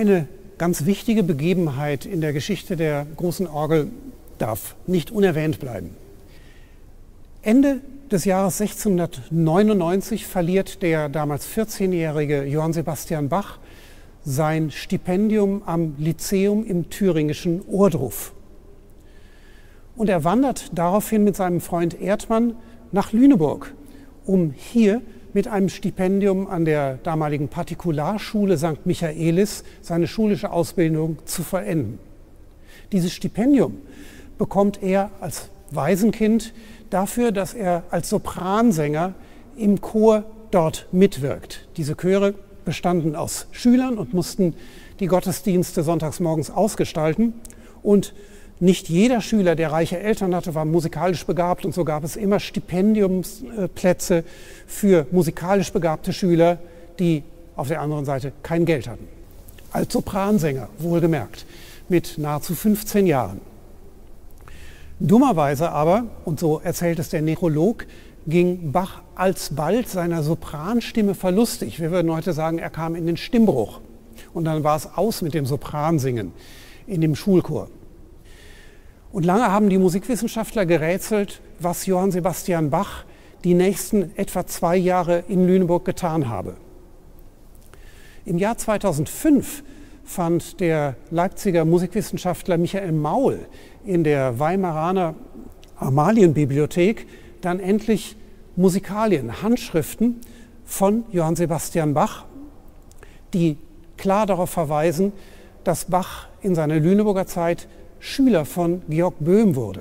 Eine ganz wichtige Begebenheit in der Geschichte der großen Orgel darf nicht unerwähnt bleiben. Ende des Jahres 1699 verliert der damals 14-jährige Johann Sebastian Bach sein Stipendium am Lyzeum im thüringischen Ohrdruf. Und er wandert daraufhin mit seinem Freund Erdmann nach Lüneburg, um hier mit einem Stipendium an der damaligen Partikularschule St. Michaelis seine schulische Ausbildung zu vollenden. Dieses Stipendium bekommt er als Waisenkind dafür, dass er als Sopransänger im Chor dort mitwirkt. Diese Chöre bestanden aus Schülern und mussten die Gottesdienste sonntags morgens ausgestalten. Und nicht jeder Schüler, der reiche Eltern hatte, war musikalisch begabt, und so gab es immer Stipendiumsplätze für musikalisch begabte Schüler, die auf der anderen Seite kein Geld hatten. Als Sopransänger, wohlgemerkt, mit nahezu 15 Jahren. Dummerweise aber, und so erzählt es der Nekrolog, ging Bach alsbald seiner Sopranstimme verlustig. Wir würden heute sagen, er kam in den Stimmbruch. Und dann war es aus mit dem Sopransingen in dem Schulchor. Und lange haben die Musikwissenschaftler gerätselt, was Johann Sebastian Bach die nächsten etwa 2 Jahre in Lüneburg getan habe. Im Jahr 2005 fand der Leipziger Musikwissenschaftler Michael Maul in der Weimaraner Amalienbibliothek dann endlich Musikalien, Handschriften von Johann Sebastian Bach, die klar darauf verweisen, dass Bach in seiner Lüneburger Zeit Schüler von Georg Böhm wurde.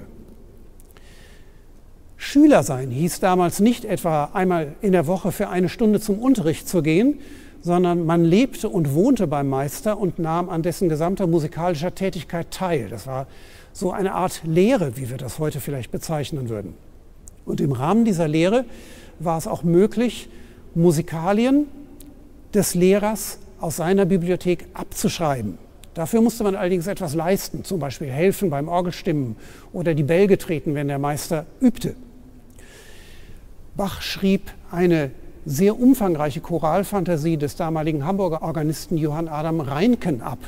Schüler sein hieß damals nicht etwa einmal in der Woche für 1 Stunde zum Unterricht zu gehen, sondern man lebte und wohnte beim Meister und nahm an dessen gesamter musikalischer Tätigkeit teil. Das war so eine Art Lehre, wie wir das heute vielleicht bezeichnen würden. Und im Rahmen dieser Lehre war es auch möglich, Musikalien des Lehrers aus seiner Bibliothek abzuschreiben. Dafür musste man allerdings etwas leisten, zum Beispiel helfen beim Orgelstimmen oder die Bälge treten, wenn der Meister übte. Bach schrieb eine sehr umfangreiche Choralfantasie des damaligen Hamburger Organisten Johann Adam Reinken ab.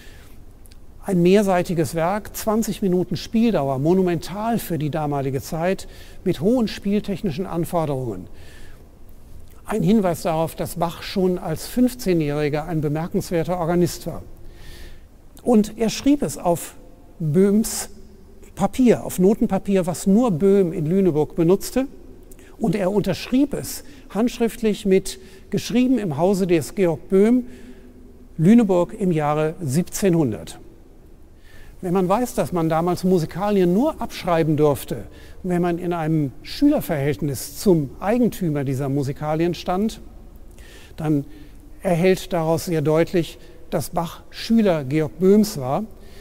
Ein mehrseitiges Werk, 20 Minuten Spieldauer, monumental für die damalige Zeit, mit hohen spieltechnischen Anforderungen. Ein Hinweis darauf, dass Bach schon als 15-Jähriger ein bemerkenswerter Organist war. Und er schrieb es auf Böhms Papier, auf Notenpapier, was nur Böhm in Lüneburg benutzte. Und er unterschrieb es handschriftlich mit geschrieben im Hause des Georg Böhm, Lüneburg im Jahre 1700. Wenn man weiß, dass man damals Musikalien nur abschreiben durfte, wenn man in einem Schülerverhältnis zum Eigentümer dieser Musikalien stand, dann erhellt daraus sehr deutlich, dass Bach Schüler Georg Böhms war.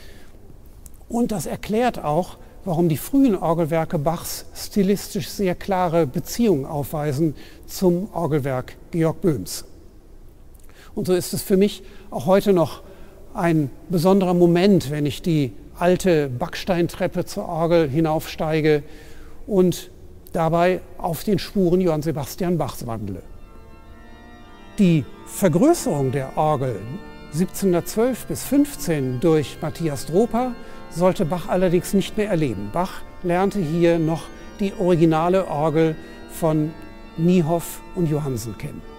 Und das erklärt auch, warum die frühen Orgelwerke Bachs stilistisch sehr klare Beziehungen aufweisen zum Orgelwerk Georg Böhms. Und so ist es für mich auch heute noch ein besonderer Moment, wenn ich die alte Backsteintreppe zur Orgel hinaufsteige und dabei auf den Spuren Johann Sebastian Bachs wandle. Die Vergrößerung der Orgel 1712 bis 15 durch Matthias Droper sollte Bach allerdings nicht mehr erleben. Bach lernte hier noch die originale Orgel von Niehoff und Johansen kennen.